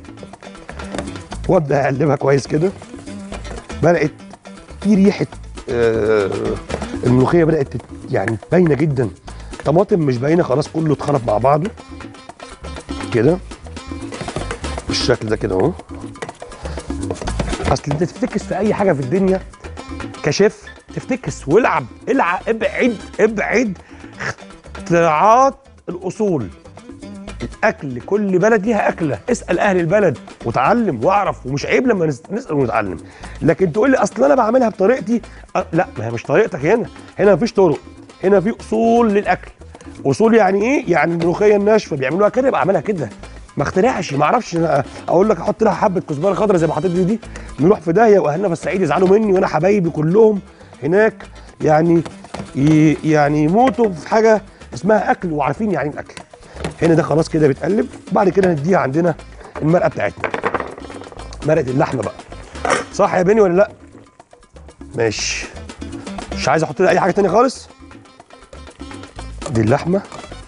وابدا اقلبها كويس كده. بدات في ريحه آه الملوخيه بدات يعني باينه جدا، طماطم مش باينه خلاص، كله اتخلط مع بعضه كده بالشكل ده كده اهو. اصل انت تفتكس في اي حاجه في الدنيا كشيف، تفتكس والعب، العب، ابعد ابعد اختراعات الاصول. الاكل كل بلد ليها اكله، اسال اهل البلد وتعلم واعرف، ومش عيب لما نسال ونتعلم. لكن تقول لي اصل انا بعملها بطريقتي، أه لا ما هي مش طريقتك. هنا هنا مفيش طرق، هنا في اصول للاكل. اصول يعني ايه؟ يعني الملوخيه الناشفه بيعملوها كده يبقى اعملها كده، ما اخترعش. ما اعرفش اقول لك احط لها حبه كزبره خضراء زي ما حطيت دي, دي نروح في داهيه، واهلنا في الصعيد يزعلوا مني، وانا حبايبي كلهم هناك يعني يعني يموتوا في حاجه اسمها اكل وعارفين يعني ايه الاكل. هنا ده خلاص كده بيتقلب. بعد كده نديها عندنا المرقه بتاعتنا، مرقه اللحمه بقى، صح يا بني ولا لا؟ ماشي، مش عايز احط لها اي حاجه تانية خالص. دي اللحمه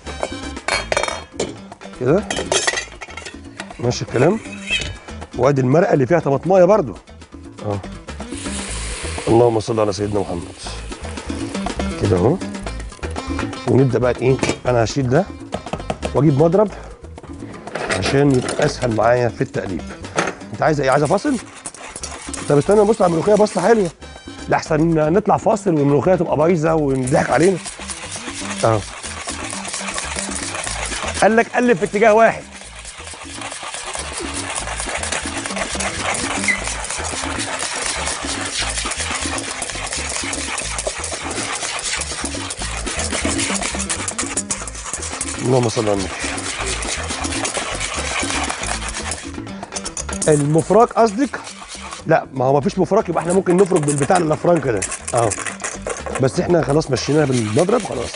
كده، ماشي الكلام، وادي المرقه اللي فيها طماطمايه برضو اه. اللهم صل على سيدنا محمد كده اهو. ونبدا بقى ايه، انا هشيل ده واجيب مضرب عشان يبقى اسهل معايا في التقليب. انت عايزه ايه؟ عايزه فاصل؟ طب استنى نبص على الملوخيه بصه حلوه، لاحسن نطلع فاصل والملوخيه تبقى بايظه ونضحك علينا اهو. قال لك قلب في اتجاه واحد. اللهم صل على النبي. المفراك قصدك؟ لا، ما هو ما فيش مفراك، يبقى احنا ممكن نفرك بالبتاع اللفران كده اهو. بس احنا خلاص مشيناها بالمضرب خلاص.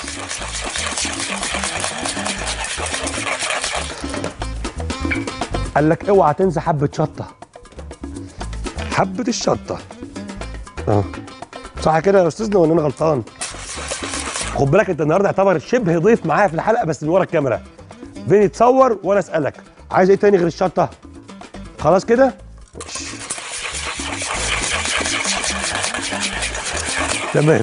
قال لك اوعى تنسى حبه شطه. حبه الشطه اه صح كده يا استاذنا ولا انا غلطان؟ خد بالك انت النهارده يعتبر شبه ضيف معايا في الحلقه بس من ورا الكاميرا. فين تصور وانا اسالك عايز ايه تاني غير الشطه؟ خلاص كده؟ ماشي. تمام.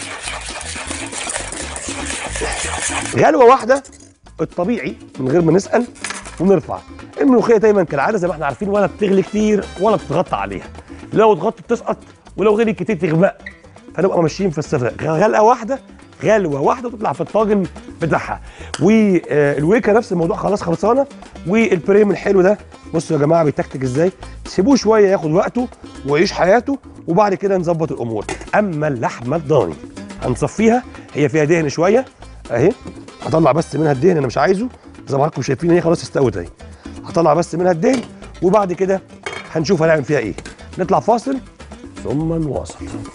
غلوه واحده الطبيعي من غير ما نسال ونرفع. الملوخيه دايما كالعاده زي ما احنا عارفين ولا بتغلي كتير ولا بتتغطى عليها. لو اتغطت بتسقط ولو غلي كتير تغمق. فنبقى ماشيين في الصفر. غلقه واحده غلوه واحده وتطلع في الطاجن بتاعها. والويكه نفس الموضوع خلاص خلصانه. والبريم الحلو ده بصوا يا جماعه بيتكتك ازاي. سيبوه شويه ياخد وقته ويعيش حياته وبعد كده نظبط الامور. اما اللحمه الضاني هنصفيها، هي فيها دهن شويه اهي. هطلع بس منها الدهن انا مش عايزه زي ما حضراتكم شايفين هي خلاص استوت اهي. هطلع بس منها الدهن وبعد كده هنشوف هنعمل فيها ايه. نطلع فاصل ثم نواصل.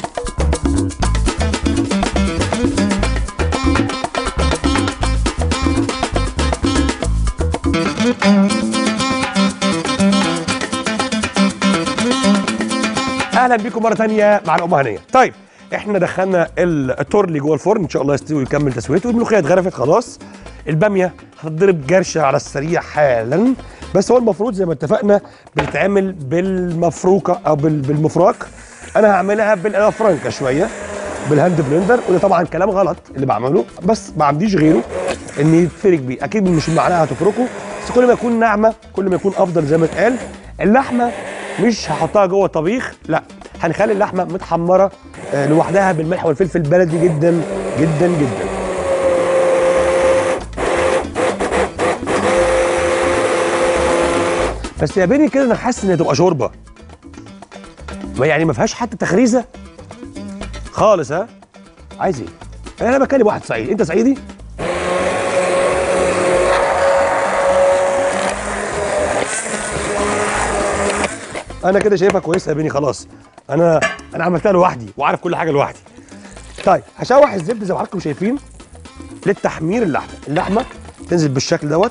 اهلا بيكم مره ثانيه مع الام هنيه. طيب احنا دخلنا التورلي جوه الفرن ان شاء الله يستوي ويكمل تسويته. والملوخيه اتغرفت خلاص. الباميه هتضرب جرشه على السريع حالا. بس هو المفروض زي ما اتفقنا بتتعمل بالمفروكه او بالمفراك. انا هعملها بالفرانكه شويه بالهاند بلندر. وده طبعا كلام غلط اللي بعمله بس ما عنديش غيره ان يتفرك بيه. اكيد مش المعلقه هتفركه بس كل ما يكون ناعمه كل ما يكون افضل زي ما اتقال. اللحمه مش هحطها جوه طبيخ، لا هنخلي اللحمه متحمره آه لوحدها بالملح والفلفل البلدي جدا جدا جدا. بس يا بني كده انا حاسس ان هي تبقى شوربه. يعني ما فيهاش حتى تخريزه خالص. ها عايز ايه؟ انا بكلم واحد صعيدي. انت صعيدي؟ انا كده شايفها كويسه يا بني خلاص. انا انا عملتها لوحدي وعارف كل حاجه لوحدي. طيب هشوح الزبده زي ما حضراتكم شايفين للتحمير اللحمه. اللحمه تنزل بالشكل دوت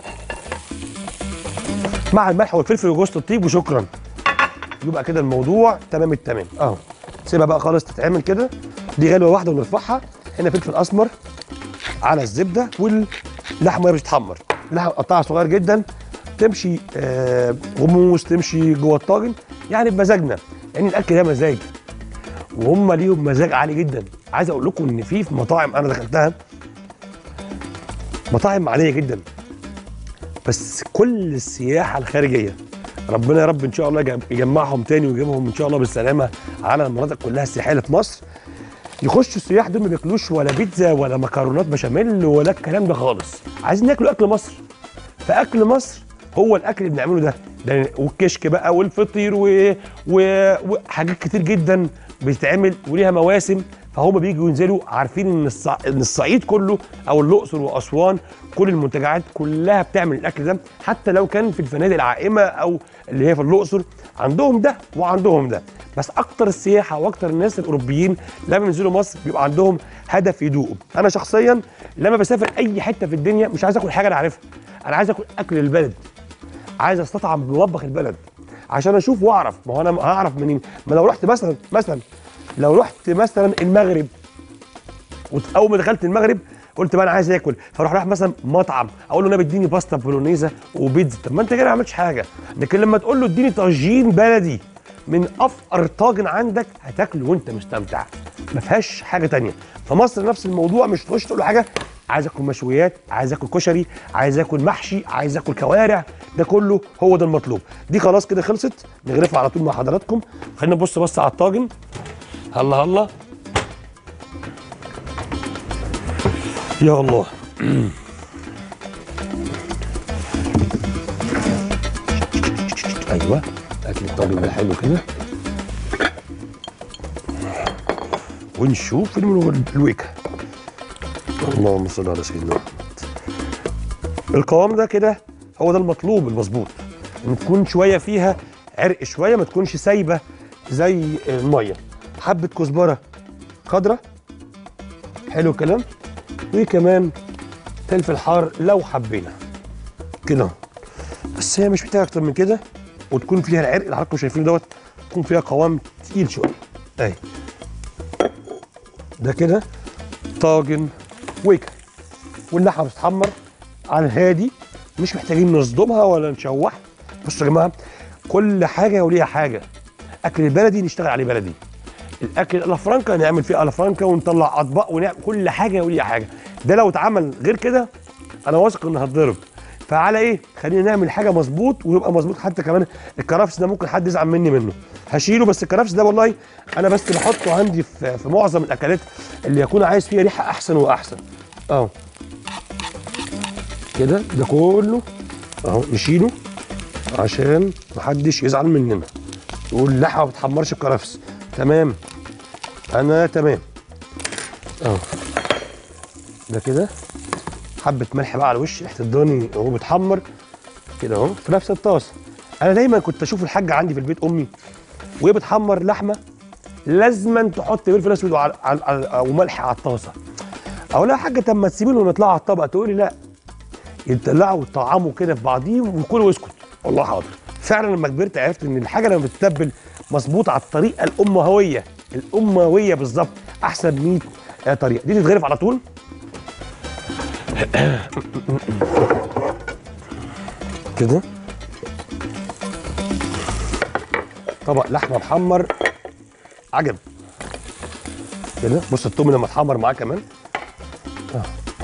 مع الملح والفلفل وجوز الطيب وشكرا. يبقى كده الموضوع تمام التمام اهو. سيبها بقى خالص تتعمل كده. دي غلوه واحده ونرفعها. هنا فلفل اسمر على الزبده واللحمه مش بتتحمر. اللحمه قطعها صغير جدا تمشي آه غموس تمشي جوه الطاجن يعني بمزاجنا. يعني الاكل ده مزاج وهم ليهم مزاج عالي جدا. عايز اقول لكم ان في في مطاعم انا دخلتها مطاعم عاليه جدا بس كل السياحه الخارجيه ربنا يا رب ان شاء الله يجمعهم تاني ويجيبهم ان شاء الله بالسلامه على المناطق كلها السياحيه اللي في مصر. يخشوا السياح دول ما بياكلوش ولا بيتزا ولا مكرونات بشاميل ولا الكلام ده خالص. عايزين ياكلوا اكل مصر. فاكل مصر هو الاكل اللي بنعمله ده, ده والكشك بقى والفطير و... و... وحاجات كتير جدا بتتعمل وليها مواسم. فهم بييجوا ينزلوا عارفين ان الصع... ان الصعيد كله او الاقصر واسوان كل المنتجعات كلها بتعمل الاكل ده. حتى لو كان في الفنادق العائمه او اللي هي في الاقصر عندهم ده وعندهم ده. بس اكتر السياحه واكتر الناس الاوروبيين لما ينزلوا مصر بيبقى عندهم هدف يدوقوا. انا شخصيا لما بسافر اي حته في الدنيا مش عايز اكل حاجه انا عارفها. انا عايز اكل اكل البلد. عايز استطعم بمطبخ البلد عشان اشوف واعرف. ما هو انا هعرف منين؟ ما لو رحت مثلا مثلا لو رحت مثلا المغرب واول ما دخلت المغرب قلت بقى انا عايز اكل فاروح رايح مثلا مطعم اقول له انا بديني باستا بولونيزا وبيتزا. طب ما انت كده ما عملتش حاجه. لكن لما تقول له اديني طاجين بلدي من افقر طاجن عندك هتاكله وانت مستمتع. ما فيهاش حاجه ثانيه. فمصر نفس الموضوع. مش تخش تقول له حاجه عايز اكل مشويات عايز اكل كشري عايز اكل محشي عايز اكل كوارع. ده كله هو ده المطلوب. دي خلاص كده خلصت. نغرفها على طول مع حضراتكم. خلينا نبص بص على الطاجن. هلا هلا يا الله. ايوه اكل الطاجن ده حلو كده. ونشوف الويكه. اللهم صل على سيدنا محمد. القوام ده كده هو ده المطلوب المظبوط، ان تكون شويه فيها عرق شويه، ما تكونش سايبه زي الميه. حبه كزبره خضراء، حلو الكلام، وكمان فلفل حار لو حبينا كده، بس هي مش محتاجه اكتر من كده، وتكون فيها العرق اللي حضراتكم شايفينه دوت، تكون فيها قوام تقيل شويه. اهي ده كده طاجن ويكا، واللحمه بتتحمر على الهادي، مش محتاجين نصدمها ولا نشوحها. بصوا يا جماعه، كل حاجه وليها حاجه. اكل البلدي نشتغل عليه بلدي، الاكل الافرانكا نعمل فيه الافرانكا ونطلع اطباق ونعمل كل حاجه وليها حاجه. ده لو اتعمل غير كده انا واثق ان هتضرب. فعلى ايه؟ خلينا نعمل حاجه مظبوط ويبقى مظبوط. حتى كمان الكرفس ده ممكن حد يزعل مني منه، هشيله، بس الكرفس ده والله انا بس بحطه عندي في, في معظم الاكلات اللي يكون عايز فيها ريحه احسن واحسن. اهو كده ده كله اهو نشيله عشان محدش يزعل مننا يقول اللحمه ما بتحمرش الكرفس. تمام، انا تمام. اهو ده كده حبه ملح بقى على الوش، ريحه الضاني وهو بيتحمر كده اهو في نفس الطاسه. انا دايما كنت اشوف الحاجه عندي في البيت امي وهي بتحمر لحمه لازما تحط فلفل اسود وملح على الطاسه. اقول لها يا حاجه طب ما تسيبينهم لما يطلعوا على الطبق، تقول لي لا، يتطلعوا ويطعموا كده في بعضيهم وكلوا واسكت. والله حاضر. فعلا لما كبرت عرفت ان الحاجه لما بتتبل مظبوط على الطريقه الامويه الامويه بالظبط احسن مية طريقه. دي تتغرف على طول كده. طبق لحمه محمر عجب كده. بص التوم لما اتحمر معاه كمان آه.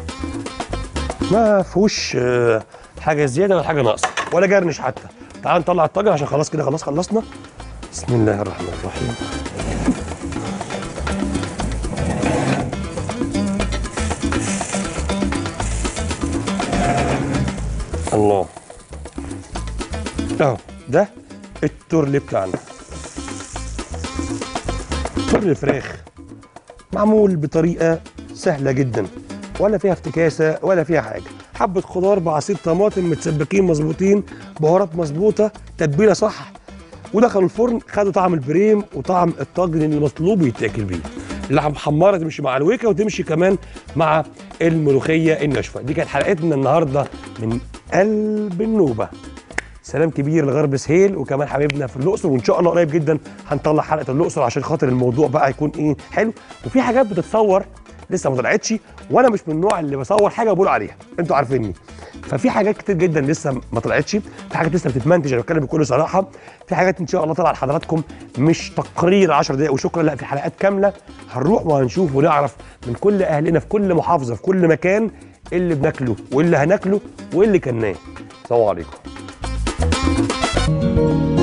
ما فيهوش آه حاجه زياده ولا حاجه ناقصه ولا جرنش حتى. تعال نطلع الطاجن عشان خلاص كده خلاص خلصنا. بسم الله الرحمن الرحيم. الله، اهو ده التورلي بتاعنا، تورلي الفراخ معمول بطريقه سهله جدا، ولا فيها افتكاسه ولا فيها حاجه. حبه خضار بعصير طماطم متسبكين مظبوطين، بهارات مظبوطه، تتبيله صح، ودخلوا الفرن خدوا طعم البريم وطعم الطاجن اللي مطلوب يتاكل بيه. اللحمه محمره تمشي مع الويكا وتمشي كمان مع الملوخيه الناشفه. دي كانت حلقتنا النهارده من قلب النوبه. سلام كبير لغرب سهيل وكمان حبايبنا في الاقصر، وان شاء الله قريب جدا هنطلع حلقه الاقصر عشان خاطر الموضوع بقى يكون ايه حلو. وفي حاجات بتتصور لسه ما طلعتش، وانا مش من النوع اللي بصور حاجه وبقول عليها، انتوا عارفيني. ففي حاجات كتير جدا لسه ما طلعتش، في حاجات لسه بتتمنتج، انا بتكلم بكل صراحه. في حاجات ان شاء الله طالعه لحضراتكم مش تقرير عشر دقائق وشكرا، لا، في حلقات كامله هنروح وهنشوف ونعرف من كل اهلنا في كل محافظه في كل مكان اللي بناكله واللي هناكله واللي كناه. السلام عليكم.